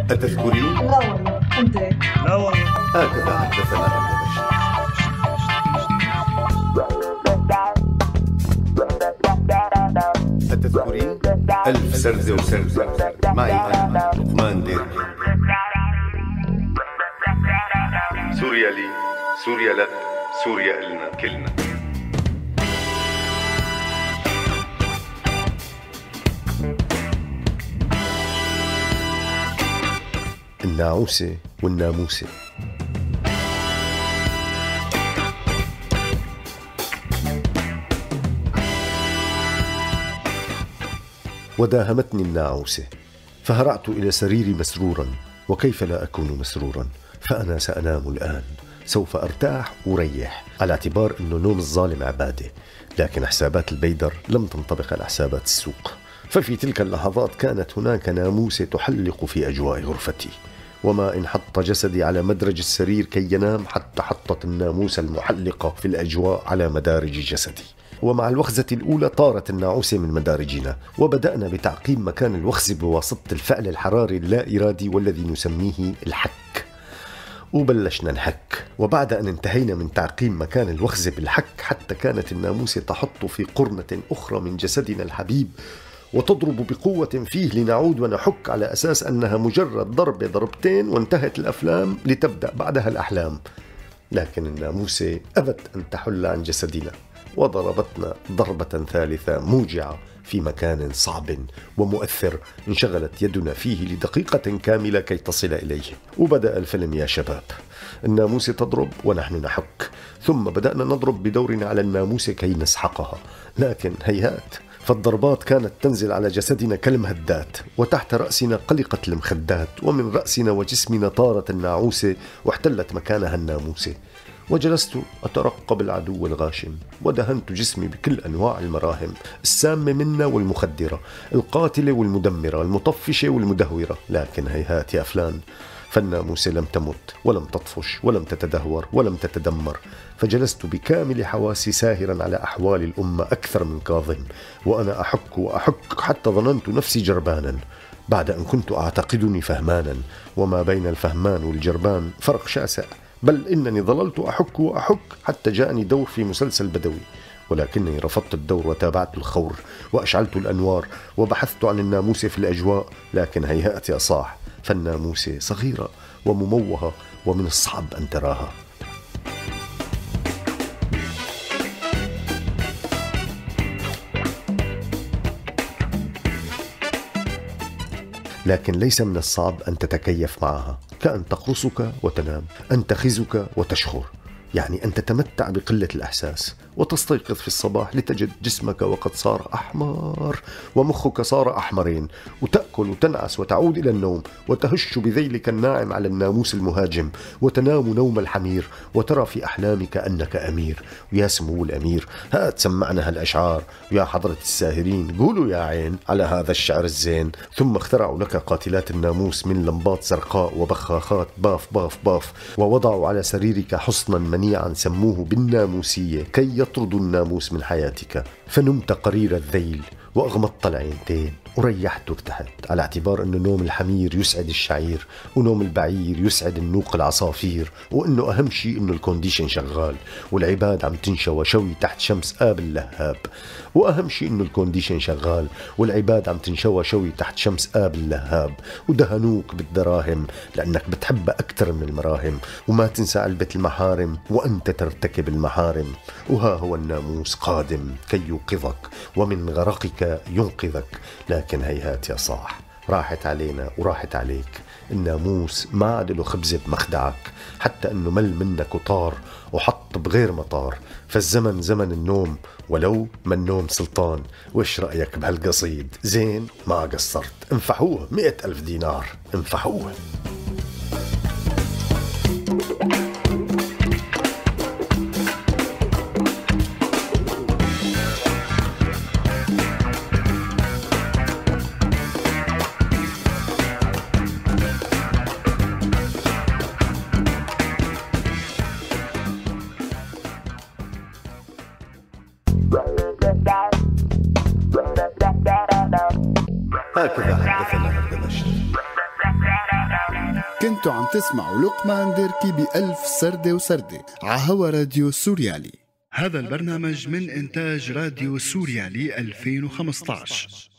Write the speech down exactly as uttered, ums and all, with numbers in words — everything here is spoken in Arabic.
أتذكرين؟ لا والله. أنت؟ لا والله. هكذا حدثنا أردبشت. أتذكرين؟ ألف سردة وسردة معي أنا لقمان ديربي. سوريا لي، سوريا لك، سوريا إلنا كلنا. الناعوسة والناموسة. وداهمتني الناعوسة فهرعت إلى سريري مسرورا، وكيف لا أكون مسرورا؟ فأنا سأنام الآن، سوف أرتاح وريح، على اعتبار أنه نوم الظالم عبادة. لكن حسابات البيدر لم تنطبق على حسابات السوق. ففي تلك اللحظات كانت هناك ناموسة تحلق في أجواء غرفتي، وما إن حط جسدي على مدرج السرير كي ينام حتى حطت الناموسة المحلقة في الأجواء على مدارج جسدي. ومع الوخزة الأولى طارت الناعوسة من مدارجنا، وبدأنا بتعقيم مكان الوخز بواسطة الفعل الحراري اللا إرادي والذي نسميه الحك. وبلشنا نحك، وبعد أن انتهينا من تعقيم مكان الوخز بالحك حتى كانت الناموسة تحط في قرنة أخرى من جسدنا الحبيب وتضرب بقوة فيه لنعود ونحك على أساس أنها مجرد ضربة ضربتين وانتهت الأفلام لتبدأ بعدها الأحلام. لكن الناموسة أبت أن تحل عن جسدنا وضربتنا ضربة ثالثة موجعة في مكان صعب ومؤثر انشغلت يدنا فيه لدقيقة كاملة كي تصل إليه. وبدأ الفيلم يا شباب، الناموسة تضرب ونحن نحك، ثم بدأنا نضرب بدورنا على الناموسة كي نسحقها. لكن هيهات، فالضربات كانت تنزل على جسدنا كالمهدات، وتحت رأسنا قلقت المخدات، ومن رأسنا وجسمنا طارت الناعوسة واحتلت مكانها الناموسة. وجلست أترقب العدو الغاشم، ودهنت جسمي بكل أنواع المراهم السامة منا والمخدرة، القاتلة والمدمرة، المطفشة والمدهورة. لكن هيهات يا فلان، فالناموسة لم تمت ولم تطفش ولم تتدهور ولم تتدمر. فجلست بكامل حواسي ساهرا على أحوال الأمة أكثر من كاظم، وأنا أحك وأحك حتى ظننت نفسي جربانا بعد أن كنت أعتقدني فهمانا. وما بين الفهمان والجربان فرق شاسع، بل إنني ظللت أحك وأحك حتى جاءني دور في مسلسل بدوي، ولكنني رفضت الدور وتابعت الخور وأشعلت الأنوار وبحثت عن الناموسة في الأجواء. لكن هيهات يا صاح، فالناموسة صغيرة ومموهة ومن الصعب أن تراها. لكن ليس من الصعب أن تتكيف معها، كأن تقرصك وتنام، أن تخزك وتشخر، يعني أن تتمتع بقلة الإحساس وتستيقظ في الصباح لتجد جسمك وقد صار أحمر ومخك صار أحمرين، وتأكل وتنعس وتعود إلى النوم وتهش بذيلك الناعم على الناموس المهاجم وتنام نوم الحمير، وترى في أحلامك أنك أمير. ويا سمو الأمير، هات سمعنا هالأشعار، ويا حضرة الساهرين قولوا يا عين على هذا الشعر الزين. ثم اخترعوا لك قاتلات الناموس من لمبات زرقاء وبخاخات باف باف باف، ووضعوا على سريرك حصنا منيعا سموه بالناموسية كي يطردوا الناموس من حياتك. فنمت قرير الذيل وأغمضت العينتين وريحت وارتحت، على اعتبار أنه نوم الحمير يسعد الشعير، ونوم البعير يسعد النوق العصافير، وأنه أهم شيء أنه الكونديشن شغال والعباد عم تنشوى شوي تحت شمس آب اللهاب. وأهم شيء أنه الكونديشن شغال والعباد عم تنشوى شوي تحت شمس آب اللهاب، ودهنوك بالدراهم لأنك بتحبها أكثر من المراهم، وما تنسى علبة المحارم وأنت ترتكب المحارم. وها هو الناموس قادم كي يوقظك ومن غرقك ينقذك. لكن هيهات يا صاح، راحت علينا وراحت عليك. الناموس ما عاد له خبزة بمخدعك، حتى أنه مل منك وطار وحط بغير مطار. فالزمن زمن النوم ولو ما النوم سلطان. وإيش رأيك بهالقصيد؟ زين ما قصرت، انفحوه مئة ألف دينار، انفحوه. هكذا حدثنا أردبشت. كنتوا عم تسمعوا لقمان ديركي بألف سردة وسردة عهوا راديو سوريالي. هذا البرنامج من إنتاج راديو سوريالي ألفين وخمسة عشر.